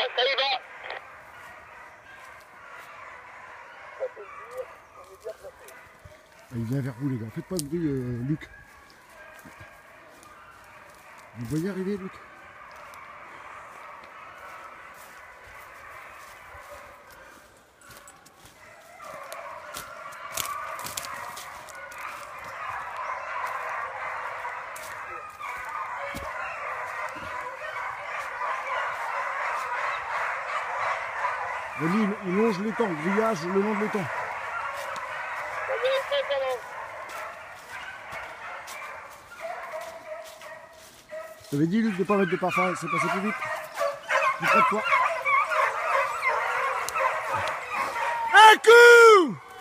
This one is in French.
ça y va. Il vient vers vous les gars, faites pas de bruit Luc. Vous voyez arriver Luc? Lui, il longe l'étang, grillage le long de l'étang. Je t'avais dit Luc de ne pas mettre de parfum, c'est passé plus vite. Plus près de toi. Un coup!